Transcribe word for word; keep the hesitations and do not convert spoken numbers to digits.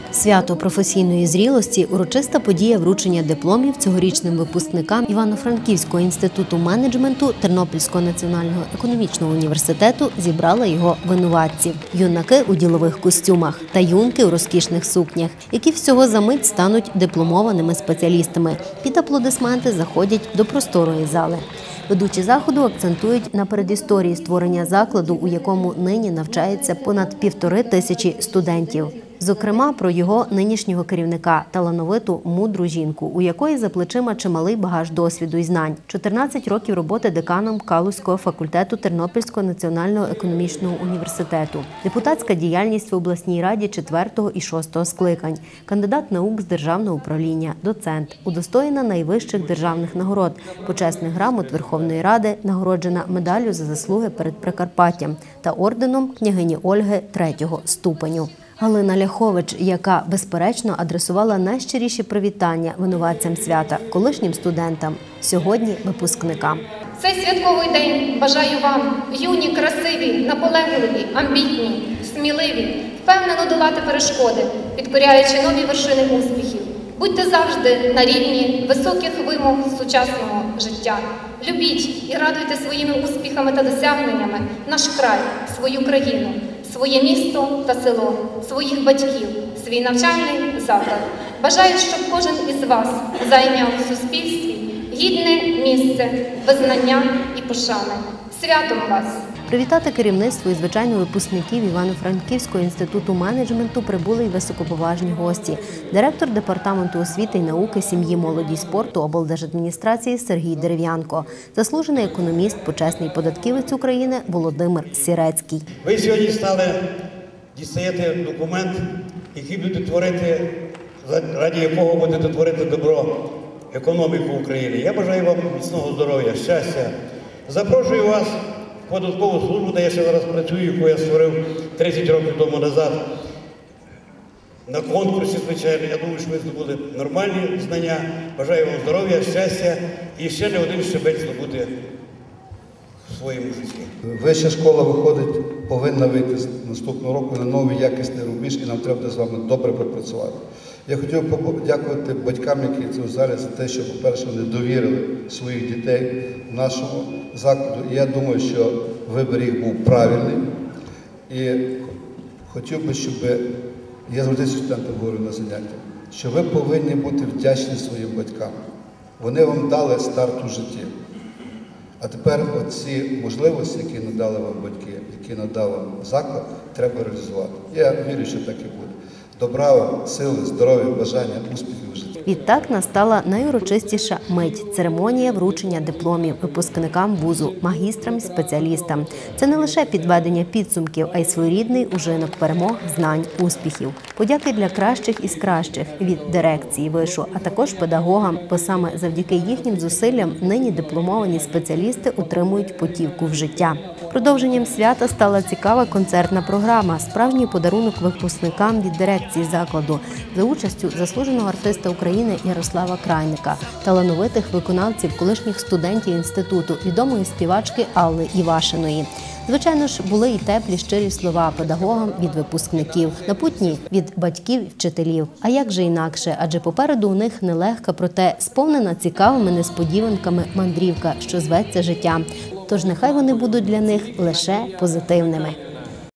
Свято професійної зрілості – урочиста подія вручення дипломів цьогорічним випускникам Івано-Франківського інституту менеджменту Тернопільського національного економічного університету зібрала його винуватців. Юнаки у ділових костюмах та юнки у розкішних сукнях, які всього за мить стануть дипломованими спеціалістами. Під аплодисменти заходять до просторої зали. Ведучі заходу акцентують на передісторії створення закладу, у якому нині навчається понад півтори тисячі студентів. Зокрема, про його нинішнього керівника – талановиту, мудру жінку, у якої за плечима чималий багаж досвіду і знань. чотирнадцять років роботи деканом Калузького факультету Тернопільського національного економічного університету. Депутатська діяльність в обласній раді четвертого і шостого скликань. Кандидат наук з державного управління, доцент. Удостоєна найвищих державних нагород, почесних грамот Верховної Ради, нагороджена медаллю за заслуги перед Прикарпаттям та орденом княгині Ольги третього ступеню. Галина Ляхович, яка, безперечно, адресувала найщиріші привітання винуватцям свята, колишнім студентам, сьогодні випускникам. Цей святковий день бажаю вам, юні, красиві, наполегливі, амбітні, сміливі, впевнено долати перешкоди, підкоряючи нові вершини успіхів. Будьте завжди на рівні високих вимог сучасного життя. Любіть і радуйте своїми успіхами та досягненнями наш край, свою країну, своє місто та село, своїх батьків, свій навчальний заклад. Бажаю, щоб кожен із вас зайняв в суспільстві гідне місце, визнання і пошани. Святом вас! Привітати керівництво і, звичайно, випускників Івано-Франківського інституту менеджменту прибули й високоповажні гості. Директор департаменту освіти і науки, сім'ї, молоді й спорту облдержадміністрації Сергій Дерев'янко, заслужений економіст, почесний податківець України Володимир Сірецький. Ви сьогодні стали дістаєте документ, який буде творити, раді якого будете творити добро, економіку України. Я бажаю вам міцного здоров'я, щастя. Запрошую вас в податкову службу, де я ще зараз працюю, яку я створив тридцять років тому назад. На конкурсі, звичайно, я думаю, що ви здобули нормальні знання. Бажаю вам здоров'я, щастя і ще не один щебець здобути в своєму житті. Вища школа виходить, повинна вийти з наступного року на новий якісний рубіж, і нам треба з вами добре пропрацювати. Я хотів подякувати батькам, які це в залі, за те, що, по-перше, вони довірили своїх дітей нашому закладу. І я думаю, що вибір їх був правильний. І хотів би, щоб, я завжди студентам говорю на заняттях, що ви повинні бути вдячні своїм батькам. Вони вам дали старт у житті. А тепер оці можливості, які надали вам батьки, які надав вам заклад, треба реалізувати. Я вірю, що так і буде. Добра вам, сили, здоров'я, бажання, успіхів у житті. Відтак настала найурочистіша мить – церемонія вручення дипломів випускникам вузу, магістрам і спеціалістам. Це не лише підведення підсумків, а й своєрідний ужинок перемог, знань, успіхів. Подяки для кращих із кращих від дирекції вишу, а також педагогам, бо саме завдяки їхнім зусиллям нині дипломовані спеціалісти отримують путівку в життя. Продовженням свята стала цікава концертна програма, справжній подарунок випускникам від дирекції закладу за участю заслуженого артиста України Ярослава Крайника, талановитих виконавців, колишніх студентів інституту, відомої співачки Алли Івашиної. Звичайно ж, були і теплі, щирі слова педагогам від випускників, напутні від батьків і вчителів. А як же інакше? Адже попереду у них нелегка, проте сповнена цікавими несподіванками мандрівка, що зветься життя. Тож нехай вони будуть для них лише позитивними.